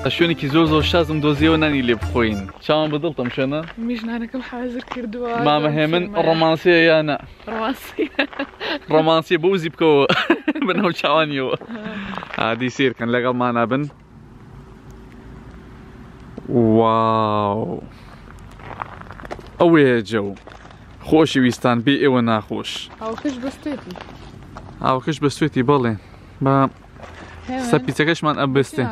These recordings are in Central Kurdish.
شوێنێکی زۆر شازم دۆزیەوە نانی لێ بخۆین چاوان بەدڵتم شوێنە میژنانەکەم حازر کردووە مامەهێ من ڕۆمانسیە یانە ڕۆمانسیە بە وزی بکەوە بەناو چاوانیەوە عادی سیرکەن لەگەڵمانە بن واو ئەوەیە جەو خۆشی ویستان بێ ئێوە ناخۆش ئاوکەش بەستێتی ئاوکەش بەستێتی بەڵێ بە سەرپیچەکەشمان ئەبستێ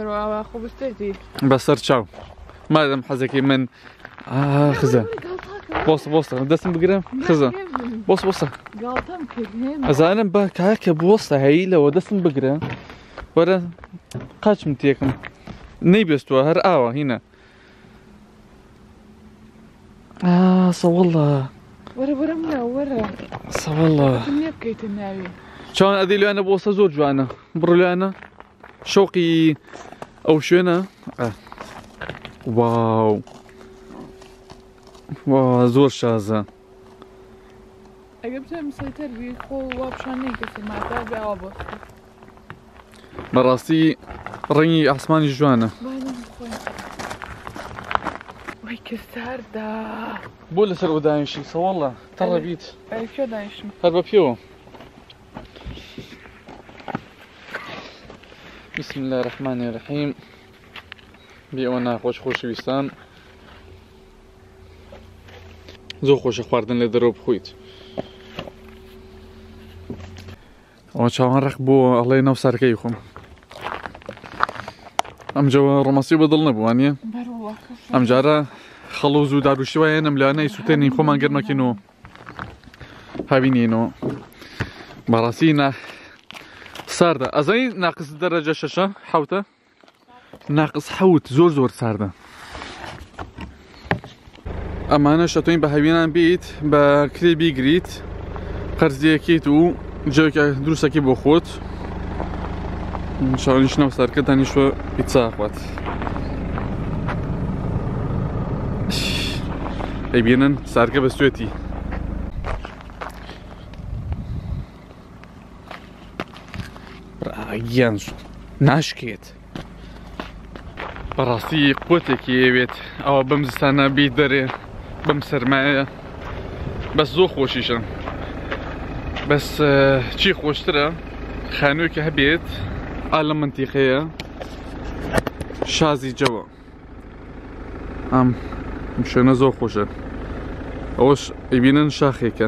بەسەر چاو مادەم حەزەکەی من خزە بۆستە دەستم بگرم خزە بۆستە ئەزانم بە کاکە بۆستە هەیی لەوە دەستم بگرە وەرە قاچم تێکم نەیبێستووە هەر ئاوە هینە سەوەڵە وەرە وەرە سەوەڵە بکەیتە ناوی چاوان ئەدەی لەوانە بۆستە زۆر جوانە بڕۆ لەوانە شەوقی ئەو شوێنە واو زۆر شازە ئەگە بزانم سەیتەر بی خۆ وابشانەی کەسی ماتا بێەوە بۆستە بەڕاستی ڕەنگی ئاسمانی جوانە وای کە ساردا بۆ لەسەر وەدانیشی سەوەڵە تەڕەبیت ئەیفێ دانیشم هەر بە پێوە بسم الله الرحمن الرحیم بێ ئەوە ناخۆش خۆشەویستان زۆر خۆشە خواردن لە دەرەوە بخۆیت ئەوە چاوان ڕق بۆ ئەڵێ ناو سارەکەی خۆم ئەم جەوە ڕۆماسی بەدڵ نەبووانیە ئەم جارە خەڵوز و داروشی وایە نەم لەوانەی سووتێنین خۆمان گەرمەکەینەوە هاوینینەوە بەڕاستی ساردە ئەزای ناقص دەرەجە شەشە حوتە ناقص حوت زۆر ساردە ئەمانە شەتۆین بە هەوینان بیت بە کرێ بیگریت قەرزیەکەیت و جەوێکە دروستەکەی بۆ خۆت شاوانیش ناو سارکە دانیشوە پیتزا خوات ئەیبینن سارکە بە سوێتی گیان ناشکێت بەڕاستی قوتێکی ئەوێت ئەوە بەم زستانە بیت دەرێ بەم سەرمایە بەس زۆر خۆشیشە بەس چی خۆشترە خانوویەکە هەبێت ئا لە منتیقەیە شازی جەوە ئەم شوێنە زۆر خۆشە ئەوەش ئەیبینن شاخێکە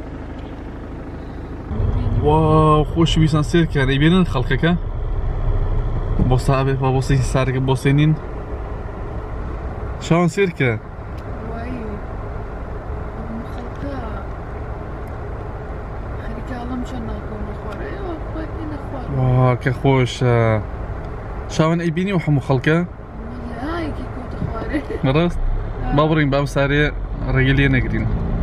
واو خۆشەویستان سێرکەن ئەیبینن خەڵکەکە بۆ سابێ بۆسی سارەکە بۆسێنین شاوان سێرکە وا کە خۆشە شاوان ئەیبینی و هەموو خەڵکە ڕاست با بڕین بام سارێ ڕێگە لێ نەگرین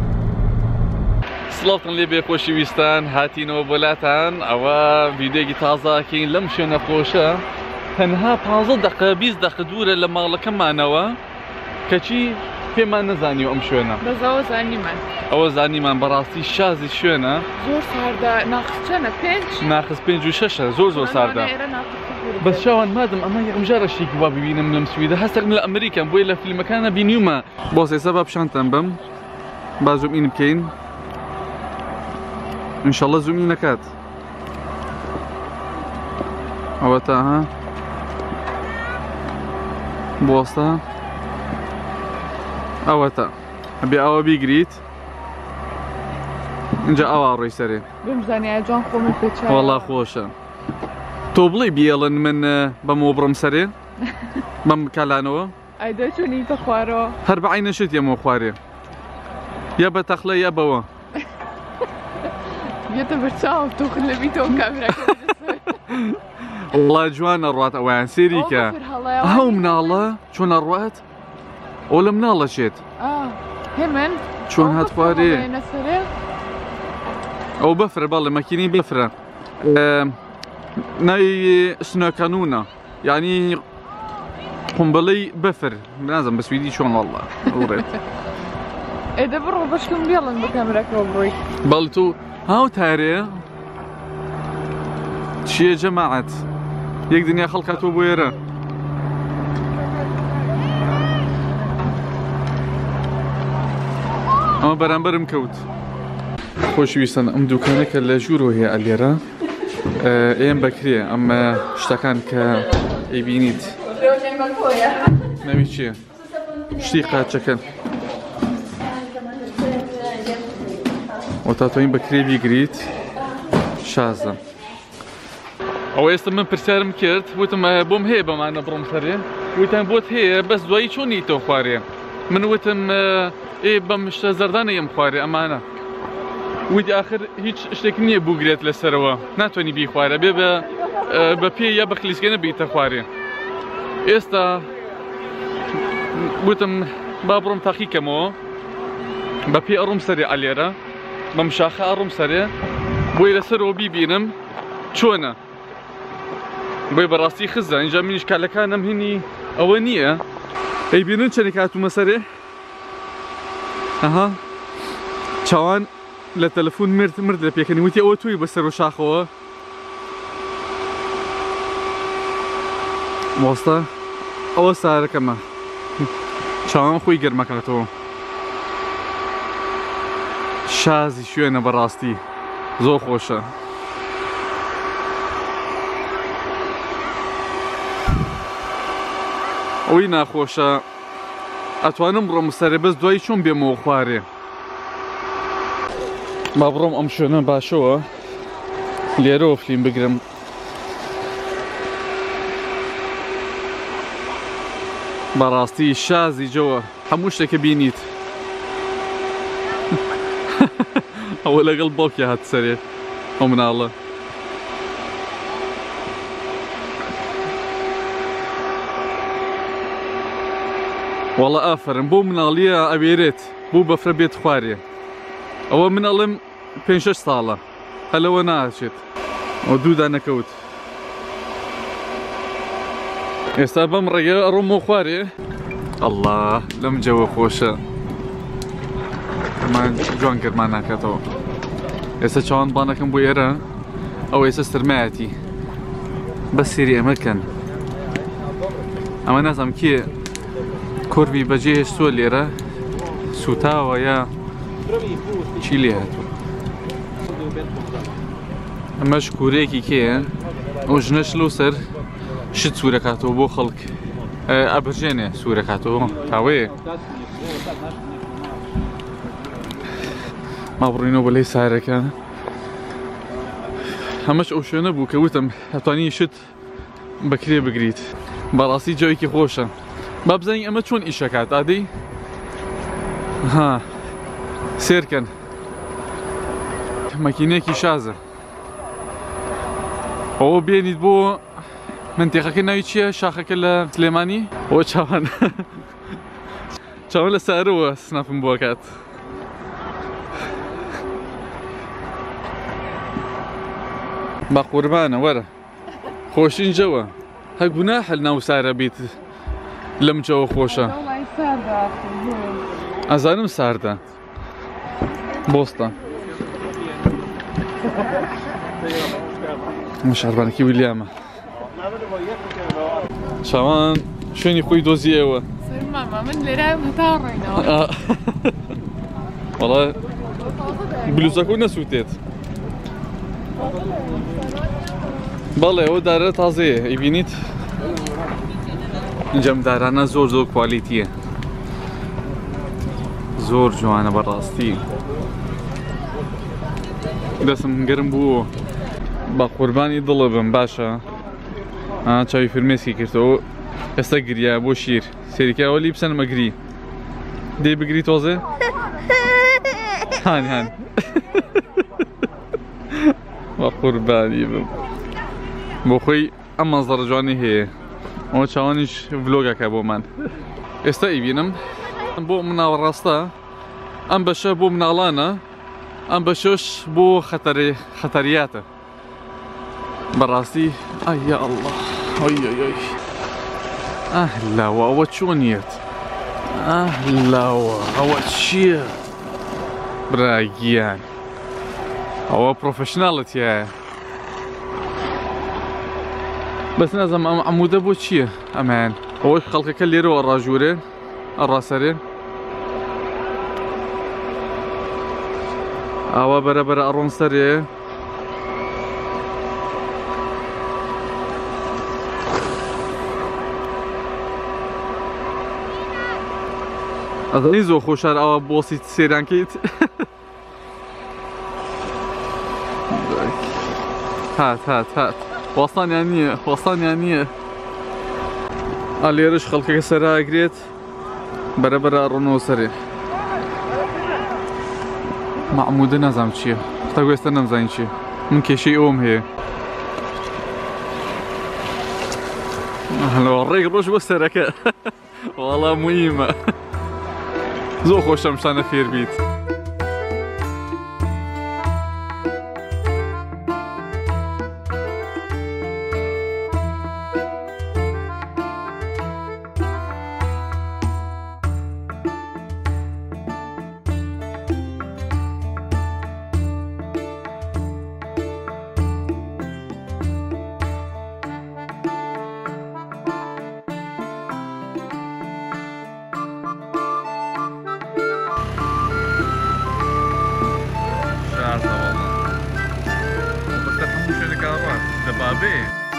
سڵاتن لێ بێ خۆشەویستان هاتینەوە بۆلاتان ئەوە ڤیدیۆیەکی تازاکەین لەم شوێنە خۆشە تەنها 15 دقە 20 دقە دوورە لە ماڵەکەمانەوە کەچی پێمان نەزانیوە ئەم شوێنە بەزەوە زانیمان ئەوە زانیمان بەڕاستی شازی شوێنە زۆر ساردا ناقص چەنە 5 ناقص 5 و 6 زۆر ساردا بەس شاوان مادەم ئەمە یەکەم جارە شتێکی وا ببینم لەم سویدە هەستێکم لە ئەمریکام بۆیە لە فیلمەکانە بینیومە بۆ سێسە با پیشانتان بم با زوومین بکەین ئینشەڵڵە زوومی نەکات ئەوە تا ها بۆستە ئەوە تا هەبێ ئەوە بیگریت اینجا ئەوە ڕۆی سەرێ بمزانیا جوان خۆم پێچای وەڵا خۆشە تۆ بڵێ بیێڵن من بەمەوە بڕم سەرێ بەم کالانەوە ئەیدە چۆنیتە خوارەوە هەر بە عینەشت یەمەوە خوارێ یا بە تەخلە یا بەوە بێتە بەرچاو تۆخ لەبیتەوە کامێراکە وڵا جوانە ڕات ئەویان سێریکە هەو مناڵە چۆن ئەڕوات ئەو لە مناڵە چێت هێمن چۆن هات خوارێ ئەو بەفرە بەڵێ مەکینی بەفرە ناوی سنۆکانونە یعنی قومبڵەی بەفر نازم بە سویدی چۆن وەڵڵا ڕێت ئێدە بڕۆ بەشکم بێڵن بە کامێراکەوە بڕۆی بەڵ تو هاو تارێ چییە جەماعەت یەک دنیا خەڵکاتەوە بۆ ئێرە ئەمە بەرامبەرم کەوت خۆشویستن ئەم دوکانێکە لە ژوورۆ هەیە ئەلێرە ئێم بەکرێ ئەمە شتەکان کە ئەیبینیت ناوی چییە؟ شتی قاچەکەن وەتاتۆین بەکرێ بیگریت شازە ئەوە ئێستا من پرسیارم کرد وتم بۆم هەیە بەمانە بڕۆم سەرێ وتیان بۆت هەیە بەس دوایی چۆنی تۆ خوارێ من وتم بەم شتە زەردانە یم خوارێ ئەمانە وتی آخر هیچ شتێک نییە بووگرێت لەسەرەوە ناتوانانی بیخوارە بێ بە پێ یا بە خلیسکێنە بیتە خوارێ ئێستا وتم با بڕۆم تاقیکەمەوە بە پێ ئەڕۆم سەرێ ئەلێرە بەم شاخە ئەڕۆم سەرێ بۆی لەسەرەوە بیبینم چۆنە بۆی بەڕاستی خزە اینجا منیش کالەکانم هینی ئەوە نییە ئەیبینن چەندێک هاتوومە سەرێ ئەها چاوان لە تەلەفۆن مرد لە پێکەنی وتی ئەوە توی بەسەر و شاخەوە وەستا ئەوە سارەکەمە چاوان خۆی گەرمەکاتەوە شازی شوێنە بەڕاستی زۆر خۆشە ئەوەی ناخۆشە ئەتوانم بڕۆم سەرێ بەس دوای چۆن بێمەوە خوارێ با بڕۆم ئەم شوێنە باشەوە لێرەوە فلیم بگرم بەڕاستی شازی جەوە هەموو شتێکە بینیت ئەوە لەگەڵ باوکی هات سەرێ ئەو مناڵە وەڵە ئافرم بۆ مناڵیە ئەوێرێت بۆ بەفرە بێت خوارێ ئەوە مناڵم 5-6 ساڵە هەلەوە ناچێت ئەو دوودا نەکەوت ئێستا بەم ڕێگە ئەڕۆمەوە خوارێ ئەڵڵا لەم جەوە خۆشە ئەمان جوان کردمان ناکاتەوە ئێستا چاوان بانەکەم بۆ ئێرە ئەو ئێستا سرمایەتی بەس سێری ئەمەکەن ئەمە نازانم کێ کۆربی بەجێ هێشتووە لێرە سوتاوە یا چی لێ هاتووە ئەمەش کوورەیەکی کێیە ئەو ژنەش لەو سەر شت سوورەکاتەوە بۆ خەڵک ئەبرژێنێ سوورەکاتەوە تاوەیە ما بڕینەوە بە لەی سارەکە هەمەش ئەو شوێنە بوو کە وتم هەتوانی شت بەکرێ بگریت بەڕاستی جۆیەکی خۆشە با بزانین ئەمە چۆن ئیشەکات ئادەی ها سێرکەن مەکینەیەکی شازە ئەوە بێنیت بۆ منتێقەکە ناوی چییە شاخەکە لە سلێمانی ئەوە چاوان چاوان لە سارەوە سناپم بۆ کات با قوربانە وەرە خۆشین جەوە هە گوناحە ناو سارە بیت لەم جەوە خۆشە ئەزانم ساردە بۆستە شاربانێکی ویلیامە چاوان شوێنی خۆی دۆزیەوە من لێرە هەتا ڕێنەوە وەڵا بلوزەکە نەسووتێت بەڵێ ئەوە دارە تازەیە ئەیبینیت ئەم دارانە زۆر کوالیتیە زۆر جوانە بەڕاستی دەستم گەرم بووە بە قوربانی دڵە بم باشە چاوی فرمێسکی کردەوە ئێستا گریا بۆ شیر سێریکەوە لی بسەنمە گری دێ بگری تۆزێ هان بە قوربانی بم بۆ خۆی ئەم مەنزەرە جوانی هەیە ئەوە چاوانیش ڤلۆگەکە بۆمان ئێستا ئیبینم بۆ مناڵ ڕاستە ئەم بەشە بۆ مناڵانە ئەم بەشەش بۆ خەتەریاتە بەڕاستی ئەیا ئەڵڵا ئۆی ئەهلاوە ئەوە چۆنیەت ئەهلاوە ئەوە چییە براگیان ئەوە پرۆفێشناڵەتیایە بەس نازەم ئەم عەموودە بۆ چییە ئەمان ئەوەی خەڵکەکە لێرەوە ڕاژوورێ ئەڕاسەرێ ئاوا بەرەبەرە ئەڕۆن سەرێ ئەدەڵی زۆر خۆشار ئەوە بۆسی سێرانکەیت هات وەستانیان نییە لێرەش خەڵکەکە سەراگرێت بەرەبەرە ئەڕۆنەوە سەرێ مەعموودە نازانم چییە تا گوێستە نەمزانین چییە من کێشەی ئەوم هەیە ڕێک ڕۆژ بۆ سەرەکە وەڵا مویمە زۆر خۆشەم شتانە فێر بیت دەبابێ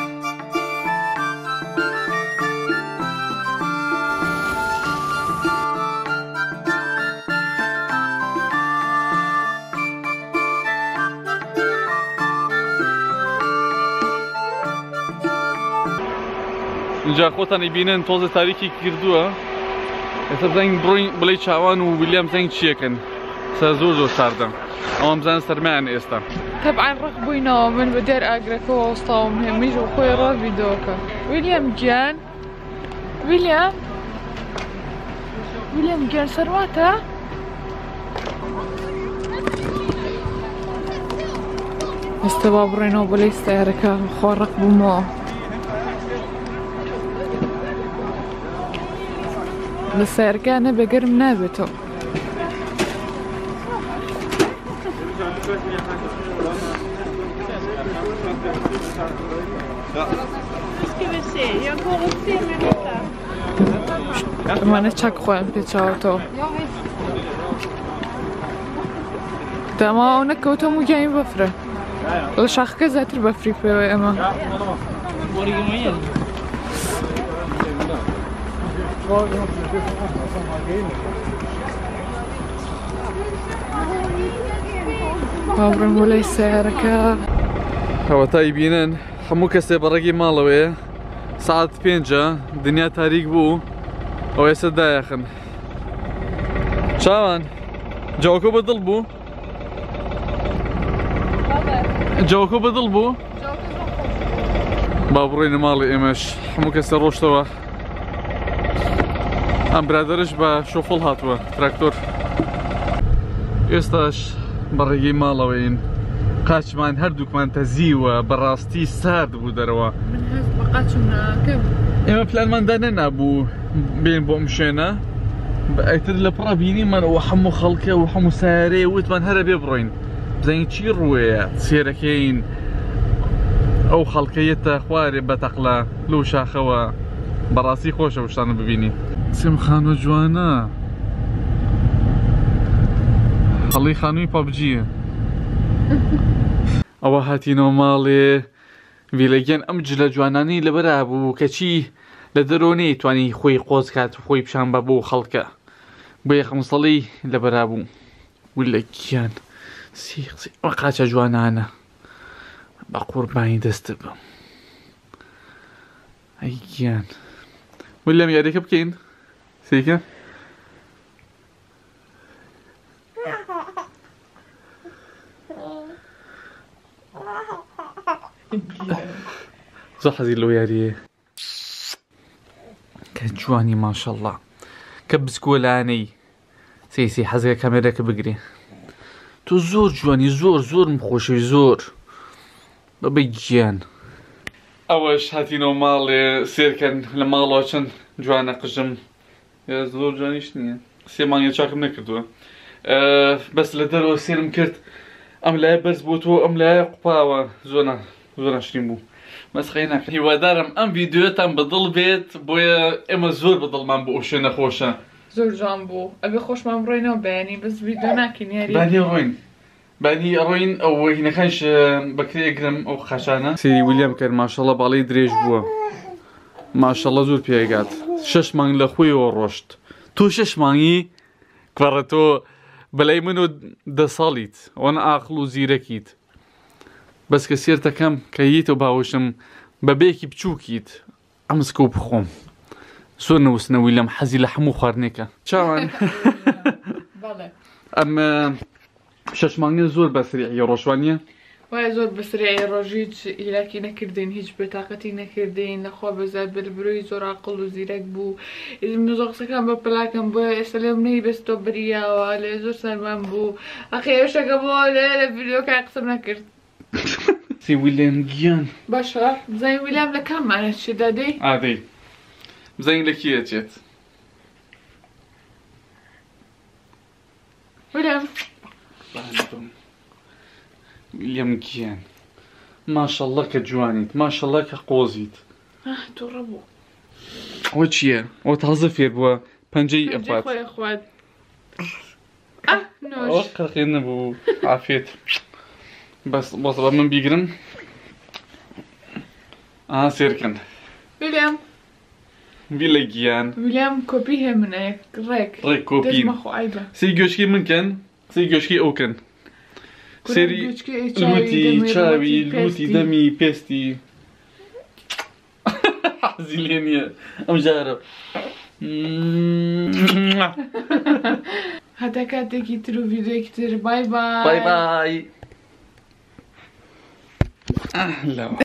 اینجا خۆتانی بینن تۆزە تاریکی کردووە ئێستا بزانین بڕۆین بڵێ چاوان و ویلیام زەنگ چیەکەن زۆر ساردە ئەوەم بزانن سەرمایان ئێستا طبعا ڕق بووینەوە من بە دێر ئاگرەکەەوە وەستاوم هێمیش و خۆی ڕاویدۆکە ویلیام گیان ویلیام گیان سەرواتە؟ ئێستا با بڕێنەوە بەلەی سیارەکە خۆ ڕق بوومەوە لە سیارەکانە بەگەرم نابێتەوە ئەمانە چاک خۆیان پێچاوەتەوە داما ئەو نەکەوتە موگیانی بەفرە لە شاخەکە زیاتر بەفری پێوە ئەمە باوڕێن بۆ لای سیارەکە هەوەتایی بینن هەموو کەسێ بەڕێگی ماڵەوەیە ساعت 5 دنیا تاریک بوو ئەو ئێستا دایەخن چاوان جاوەکە بەدڵ بوو با بڕێنە ماڵی ئێمەش هەموو کەسە ڕۆشتەوە ئەم برادەرش بە شۆفڵ هاتووە تراکتۆر ئێستاش بەڕێگەی ماڵەوەین قاچمان هەردووکمان تەزیوە بەڕاستی سارد بوو دەرەوە ئێمە پلانماندا نەنابوو بێن بۆ ئەم شوێنە ئەیتر لە پڕە بینیمانەوە هەموو خەڵکە و هەموو سیارەیە وتمان هەرە بێ بڕۆین بزانین چی ڕووەیە سێرەکەین ئەو خەڵکەیەتە خوارێ بەتەقلە لەو شاخەوە بەڕاستی خۆشە شتانە ببینی سێم خانوە جوانە هەڵی خانووی پەبجیە ئەوە هاتینەوە ماڵێ ویلەگەن ئەم جلە جوانانی لەبەرا بوو کەچی لە دەرەوە نەیتوانی خۆی قۆز کات و خۆی پیشان بە بۆ خەڵکە بۆ یەخەم سەڵی لەبەرا بوو ویلەگیان ئەوە قاچە جوانانە بە قوربانی دەستە بم ئەیگیان ویلیام یاریەکە بکەین سێکە زۆر حەزی لەو یاریە کە جوانی ماشەڵڵا کە بسکۆلانەی سێسی حەزەکە کامێرەکە بگرێ تۆ زۆر جوانی زۆرم خۆشەوی زۆر بەبێ گیان ئەوەش هاتینەوە ماڵێ سێرکەن لە ماڵەوە چەند جوانە قژم زۆر جوانیش نییە سێ مانگە چاکم نەکردووە بەس لە دەرەوە سێرم کرد ئەم لایە بەرز بۆ تۆ ئەم لایە قوپاوە زۆر ناشرین بوو مەسخەی ناکەن هیوادارم ئەم ڤیدیۆتان بەدڵ بێت بۆیە ئێمە زۆر بەدڵمان بۆ ئەو شوێنە خۆشە زۆر جوان بوو ئەبێ خۆشمان بڕۆینەوە بەیانی بەس ڤیدیۆ ناکەین یاری بادێ ڕۆین بعدی ئەڕۆین ئەو هینەکانش بەکرێ گرم ئەو خاشانە سری ویلیام کرد ماشەڵڵە باڵی درێژ بووە ماشەڵڵە زۆر پێگات 6 مانگ لە خۆیەوە ڕۆشت تۆ 6 مانگی کڕە تۆ بەلای من و 10 ساڵیت ئەوەن ئاقڵ و زیرەکیت بەس کە سێرتەکەم کە هیتە باوشم بەبێکی بچووکیت ئەمسکە و بخۆم زۆر نەوسنە ویلیام حەزی لە هەموو خواردنێکە چاوان ئەم 6 مانگە زۆر بەسریعی ڕۆژوانیە وای زۆر بەسریعی ڕۆژی هیلاکی نەکردین هیچ بێتاقەتی نەکردین لەخوا بەزار بەربروی زۆر عاقڵ و زیرەک بوو زۆر قسەکان بە پلاکەم بۆ ئێستا لێم نەیبەستۆ بریاوە لێ زۆر سەرمان بوو ئەخی ئێوشەکە بۆ لە ڤیدیۆکە قسەم نەکرد سی ویلیام گیان باشە بزانین ویلیام لە کاممانە چی دەدەی؟ ئادەی بزانین لە کی ئەچێت ویلیام ویلیام گیان ماشەڵڵە کە جوانیت ماشەڵڵە کە قۆزیت تووڕە بوو ئەوە چییە؟ ئەوە تازە فێر بووە پەنجەی ئەفات خۆی خوارد ئەوە قەرقێ نەبوو عافێت بەس بۆ من بیگرم سێرکەن ویلیام ویلە گیان ویلیام کۆپی هەیە منە ڕێک کۆپی سی گوێشکی منکەن سی گوێشکی ئەوکەن سێری لوتی چاوی لوتی دەمی پێستی حەزی لێ نییە ئەم جارە هەتا کاتێکی تر و ڤیدیۆیەکی تر بای بای بای بای